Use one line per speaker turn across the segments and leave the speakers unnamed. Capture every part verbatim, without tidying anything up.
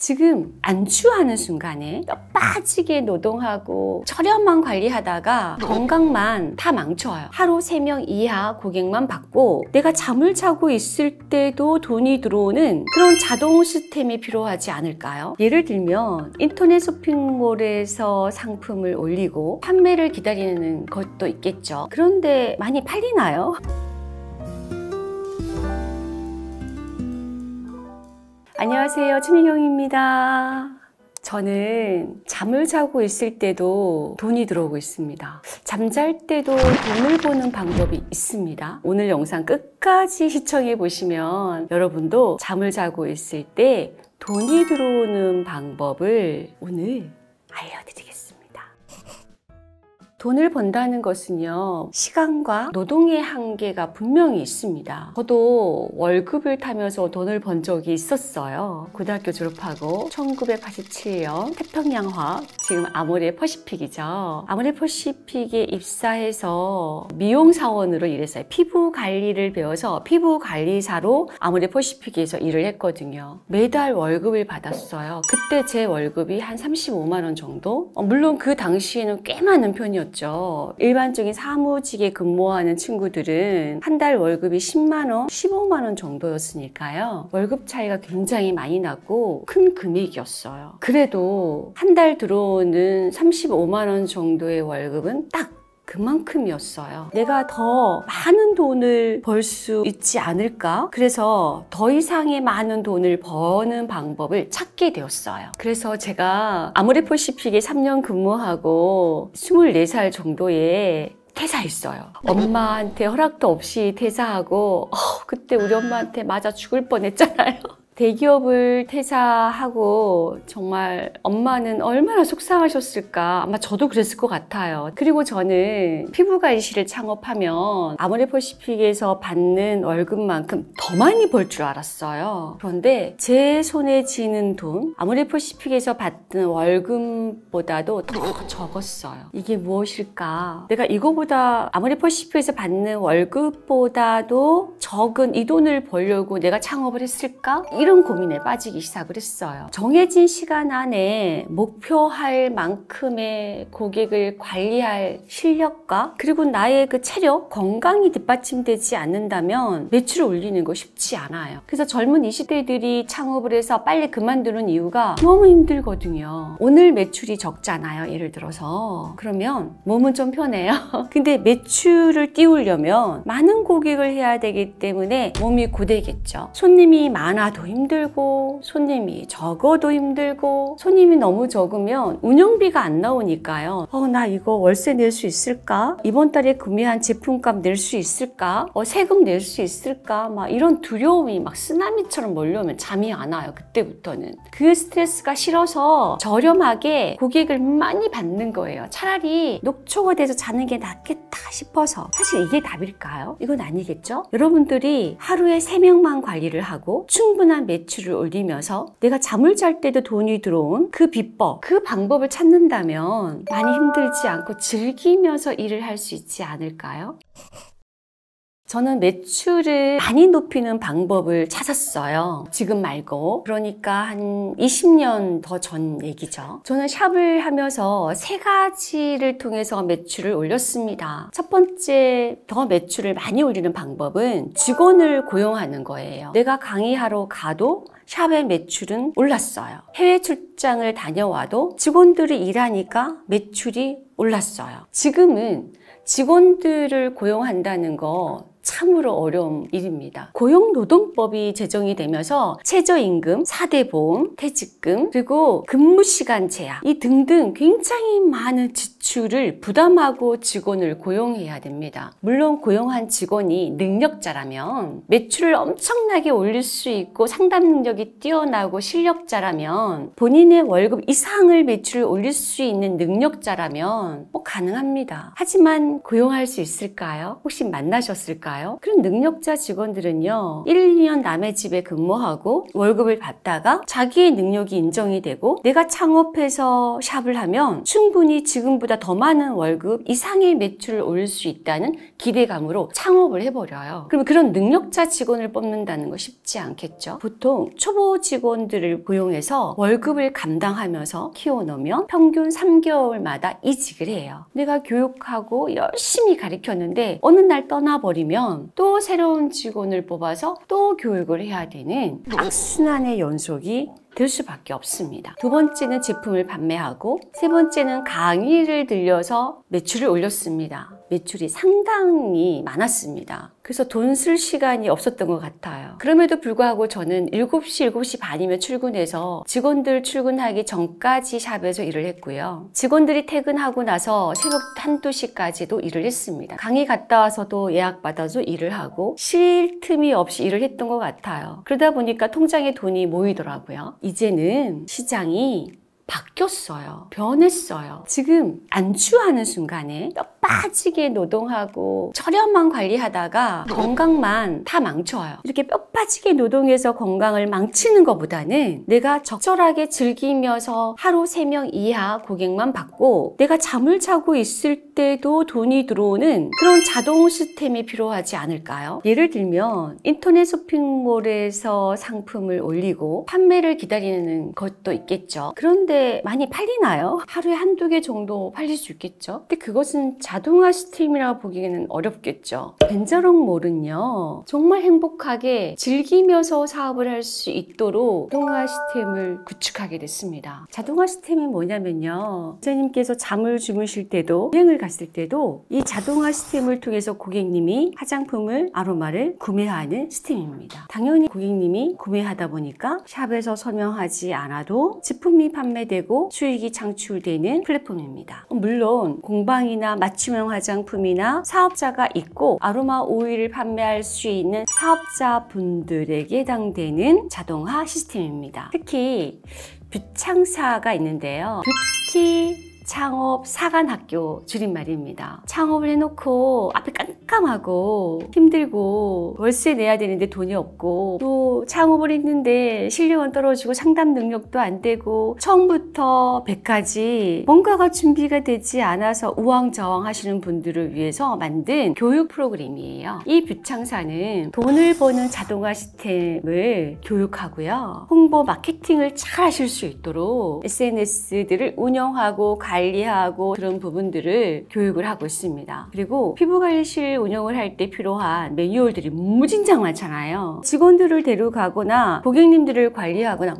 지금 안주하는 순간에 뼈 빠지게 노동하고 저렴한 관리하다가 건강만 다 망쳐요. 하루 세 명 이하 고객만 받고 내가 잠을 자고 있을 때도 돈이 들어오는 그런 자동 시스템이 필요하지 않을까요? 예를 들면 인터넷 쇼핑몰에서 상품을 올리고 판매를 기다리는 것도 있겠죠. 그런데 많이 팔리나요? 안녕하세요, 최민경입니다. 저는 잠을 자고 있을 때도 돈이 들어오고 있습니다. 잠잘 때도 돈을 버는 방법이 있습니다. 오늘 영상 끝까지 시청해 보시면 여러분도 잠을 자고 있을 때 돈이 들어오는 방법을 오늘 알려드리겠습니다. 돈을 번다는 것은요, 시간과 노동의 한계가 분명히 있습니다. 저도 월급을 타면서 돈을 번 적이 있었어요. 고등학교 졸업하고 천구백팔십칠 년 태평양화, 지금 아모레 퍼시픽이죠. 아모레 퍼시픽에 입사해서 미용사원으로 일했어요. 피부 관리를 배워서 피부 관리사로 아모레 퍼시픽에서 일을 했거든요. 매달 월급을 받았어요. 그때 제 월급이 한 삼십오만 원 정도? 물론 그 당시에는 꽤 많은 편이었죠. 일반적인 사무직에 근무하는 친구들은 한 달 월급이 십만 원, 십오만 원 정도였으니까요. 월급 차이가 굉장히 많이 나고 큰 금액이었어요. 그래도 한 달 들어오는 삼십오만 원 정도의 월급은 딱 그만큼이었어요. 내가 더 많은 돈을 벌 수 있지 않을까? 그래서 더 이상의 많은 돈을 버는 방법을 찾게 되었어요. 그래서 제가 아모레 퍼시픽에 삼 년 근무하고 스물네 살 정도에 퇴사했어요. 엄마한테 허락도 없이 퇴사하고 어, 그때 우리 엄마한테 맞아 죽을 뻔했잖아요. 대기업을 퇴사하고 정말 엄마는 얼마나 속상하셨을까. 아마 저도 그랬을 것 같아요. 그리고 저는 피부관리실을 창업하면 아모레 퍼시픽에서 받는 월급만큼 더 많이 벌 줄 알았어요. 그런데 제 손에 쥐는 돈, 아모레 퍼시픽에서 받는 월급보다도 더 적었어요. 이게 무엇일까? 내가 이거보다 아모레 퍼시픽에서 받는 월급보다도 적은 이 돈을 벌려고 내가 창업을 했을까? 이런 고민에 빠지기 시작을 했어요. 정해진 시간 안에 목표할 만큼의 고객을 관리할 실력과 그리고 나의 그 체력, 건강이 뒷받침되지 않는다면 매출을 올리는 거 쉽지 않아요. 그래서 젊은 이십 대들이 창업을 해서 빨리 그만두는 이유가 너무 힘들거든요. 오늘 매출이 적잖아요. 예를 들어서. 그러면 몸은 좀 편해요. 근데 매출을 띄우려면 많은 고객을 해야 되기 때문에 몸이 고되겠죠. 손님이 많아도 힘들고 손님이 적어도 힘들고 손님이 너무 적으면 운영비가 안 나오니까요. 어, 나 이거 월세 낼 수 있을까? 이번 달에 구매한 제품값 낼 수 있을까? 어, 세금 낼 수 있을까? 막 이런 두려움이 막 쓰나미처럼 몰려오면 잠이 안 와요. 그때부터는. 그 스트레스가 싫어서 저렴하게 고객을 많이 받는 거예요. 차라리 녹초가 돼서 자는 게 낫겠다 싶어서. 사실 이게 답일까요? 이건 아니겠죠? 여러분들이 하루에 세 명만 관리를 하고 충분한 매출을 올리면서 내가 잠을 잘 때도 돈이 들어온 그 비법, 그 방법을 찾는다면 많이 힘들지 않고 즐기면서 일을 할 수 있지 않을까요? 저는 매출을 많이 높이는 방법을 찾았어요. 지금 말고. 그러니까 한 이십 년 더 전 얘기죠. 저는 샵을 하면서 세 가지를 통해서 매출을 올렸습니다. 첫 번째, 더 매출을 많이 올리는 방법은 직원을 고용하는 거예요. 내가 강의하러 가도 샵의 매출은 올랐어요. 해외 출장을 다녀와도 직원들이 일하니까 매출이 올랐어요. 지금은 직원들을 고용한다는 거 참으로 어려운 일입니다. 고용노동법이 제정이 되면서 최저임금, 사 대 보험, 퇴직금, 그리고 근무시간 제약 이 등등 굉장히 많은 지출을 부담하고 직원을 고용해야 됩니다. 물론 고용한 직원이 능력자라면 매출을 엄청나게 올릴 수 있고 상담 능력이 뛰어나고 실력자라면 본인의 월급 이상을 매출을 올릴 수 있는 능력자라면 뭐 가능합니다. 하지만 고용할 수 있을까요? 혹시 만나셨을까요? 있을까요? 그런 능력자 직원들은요, 일, 이 년 남의 집에 근무하고 월급을 받다가 자기의 능력이 인정이 되고 내가 창업해서 샵을 하면 충분히 지금보다 더 많은 월급 이상의 매출을 올릴 수 있다는 기대감으로 창업을 해버려요. 그럼 그런 능력자 직원을 뽑는다는 거 쉽지 않겠죠? 보통 초보 직원들을 고용해서 월급을 감당하면서 키워놓으면 평균 삼 개월마다 이직을 해요. 내가 교육하고 열심히 가르쳤는데 어느 날 떠나버리면 또 새로운 직원을 뽑아서 또 교육을 해야 되는 악순환의 연속이 될 수밖에 없습니다. 두 번째는 제품을 판매하고 세 번째는 강의를 들려서 매출을 올렸습니다. 매출이 상당히 많았습니다. 그래서 돈 쓸 시간이 없었던 것 같아요. 그럼에도 불구하고 저는 일곱 시, 일곱 시 반이면 출근해서 직원들 출근하기 전까지 샵에서 일을 했고요. 직원들이 퇴근하고 나서 새벽 한두 시까지도 일을 했습니다. 강의 갔다 와서도 예약받아서 일을 하고 쉴 틈이 없이 일을 했던 것 같아요. 그러다 보니까 통장에 돈이 모이더라고요. 이제는 시장이 바뀌었어요. 변했어요. 지금 안주하는 순간에 뼈 빠지게 노동하고 저렴한 관리하다가 건강만 다 망쳐요. 이렇게 뼈 빠지게 노동해서 건강을 망치는 것보다는 내가 적절하게 즐기면서 하루 세 명 이하 고객만 받고 내가 잠을 자고 있을 때도 돈이 들어오는 그런 자동 시스템이 필요하지 않을까요? 예를 들면 인터넷 쇼핑몰에서 상품을 올리고 판매를 기다리는 것도 있겠죠. 그런데 많이 팔리나요? 하루에 한두 개 정도 팔릴 수 있겠죠? 근데 그것은 자동화 시스템이라고 보기에는 어렵겠죠. 벤저롱몰은요, 정말 행복하게 즐기면서 사업을 할 수 있도록 자동화 시스템을 구축하게 됐습니다. 자동화 시스템이 뭐냐면요, 기자님께서 잠을 주무실 때도 여행을 갔을 때도 이 자동화 시스템을 통해서 고객님이 화장품을, 아로마를 구매하는 시스템입니다. 당연히 고객님이 구매하다 보니까 샵에서 설명하지 않아도 제품이 판매되고 수익이 창출되는 플랫폼입니다. 물론 공방이나 맞춤형 화장품이나 사업자가 있고 아로마 오일을 판매할 수 있는 사업자분들에게 해당되는 자동화 시스템입니다. 특히 뷰창사가 있는데요. 뷰티 창업 사관학교 줄임말입니다. 창업을 해놓고 앞에 깜깜하고 힘들고 월세 내야 되는데 돈이 없고 또 창업을 했는데 실력은 떨어지고 상담 능력도 안 되고 처음부터 백까지 뭔가가 준비가 되지 않아서 우왕좌왕 하시는 분들을 위해서 만든 교육 프로그램이에요. 이 뷰창사는 돈을 버는 자동화 시스템을 교육하고요. 홍보 마케팅을 잘 하실 수 있도록 에스엔에스들을 운영하고 관리하고 그런 부분들을 교육을 하고 있습니다. 그리고 피부관리실 운영을 할 때 필요한 매뉴얼들이 무진장 많잖아요. 직원들을 데려가거나 고객님들을 관리하거나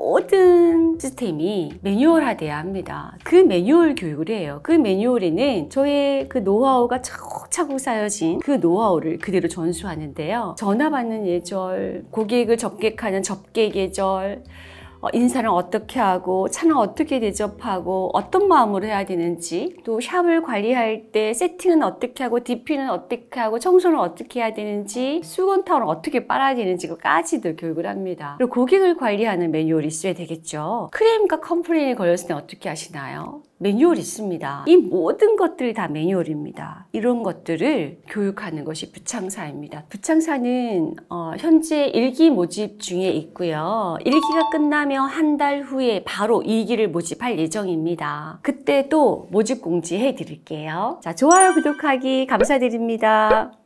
모든 시스템이 매뉴얼화돼야 합니다. 그 매뉴얼 교육을 해요. 그 매뉴얼에는 저의 그 노하우가 차곡차곡 쌓여진 그 노하우를 그대로 전수하는데요. 전화 받는 예절, 고객을 접객하는 접객 예절, 어, 인사를 어떻게 하고 차는 어떻게 대접하고 어떤 마음으로 해야 되는지, 또 샵을 관리할 때 세팅은 어떻게 하고 디피는 어떻게 하고 청소는 어떻게 해야 되는지, 수건 타월은 어떻게 빨아야 되는지까지도 교육을 합니다. 그리고 고객을 관리하는 매뉴얼이 있어야 되겠죠. 크레임과 컴플레인이 걸렸을 때 어떻게 하시나요? 매뉴얼이 있습니다. 이 모든 것들이 다 매뉴얼입니다. 이런 것들을 교육하는 것이 뷰창사입니다. 뷰창사는 어, 현재 일 기 모집 중에 있고요. 일 기가 끝나면 한 달 후에 바로 이 기를 모집할 예정입니다. 그때도 모집 공지해 드릴게요. 자, 좋아요, 구독하기 감사드립니다.